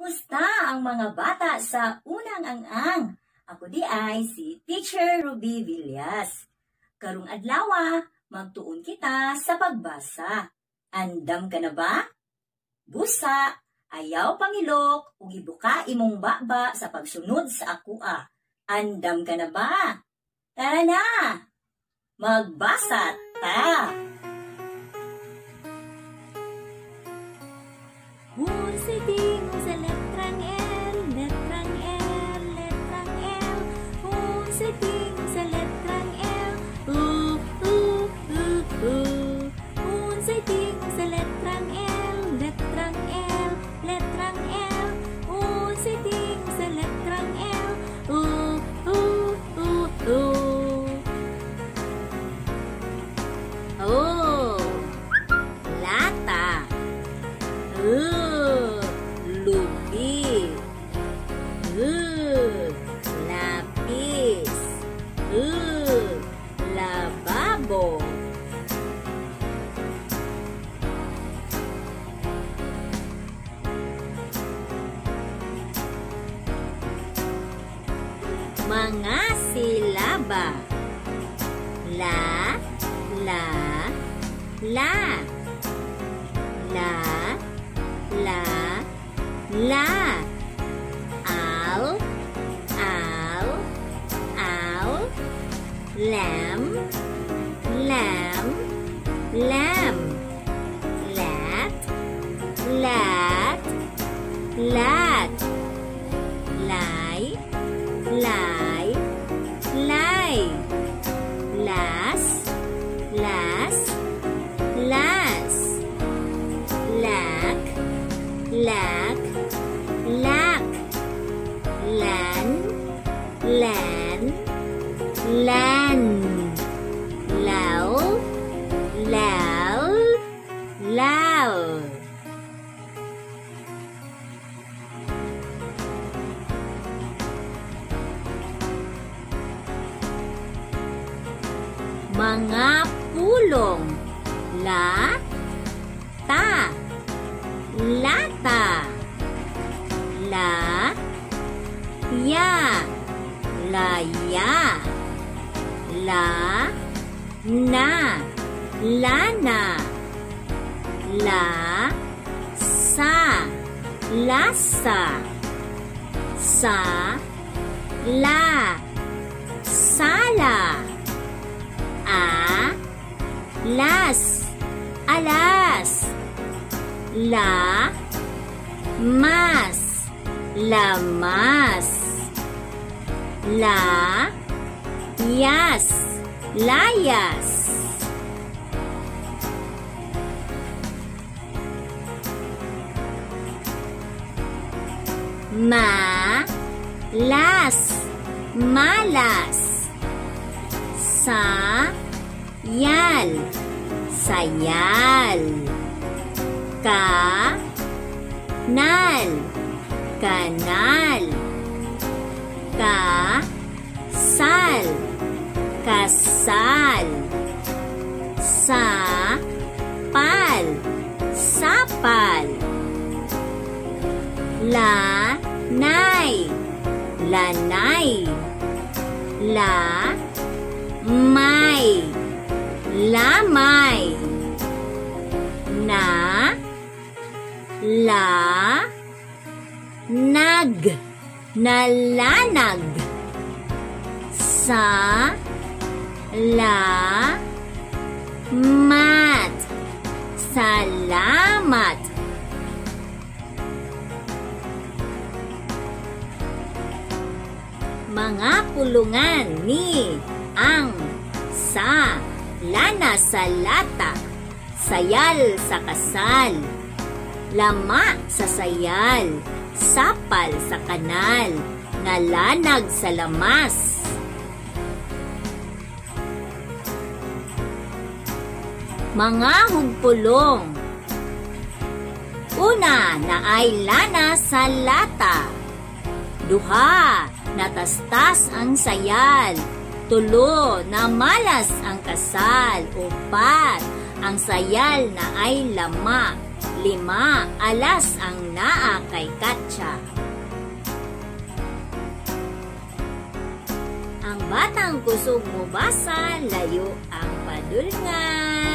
Kumusta ang mga bata sa Unang-ang? Ako di ay si Teacher Ruby Villas. Karong adlaw, magtuon kita sa pagbasa. Andam ka na ba? Busa, ayaw pangilok, ug ibuka imong baba sa pagsunod sa akua. Andam ka na ba? Tara na! Magbasa ta! Hunsiting sa letrang L, letrang L, letrang L. Hunsiting sa letrang L, Hunsiting sa letrang L, letrang L, letrang L. Hunsiting sa letrang L, Oh, lata. Lubi. Lapis. Lababo. Mga silaba. La, la, la. La, la, la. Al, al, al. Lam, lam, lam. Lat, lat, lat. Lay, lay, lay. Las, las, las. Lak, lak, lak. Lan, lan, lan. Law, law, law. Mga pulong. La, ta. Lata. La, ya. Laya. La, na. Lana. La, sa. Lasa. Sa, la. Sala. A, las. Alas. La, mas. Lamas. La, yas. Layas. Ma, las. Malas. Sa, yal. Sayal. Ka, nal. Kanal. Ka, sal. Kasal. Sa, pal. Sapal. La, nay. Lanay. La, may. Lamay. Na, la, nag. Nalanag. Sa, la, mat. Salamat. Mga pulungan ni ang sa. Lana sa lata. Sayal sa kasal. Lama sa sayal. Sapal sa kanal. Nalanag sa lamas. Mga hugpulong. Una na ay lana sa lata. Duha, natastas ang sayal. Tulo, na malas ang kasal. Upat, ang sayal na ay lama. 5 alas ang naa kay Katya. Ang batang kusog mo basa, layo ang padulngan.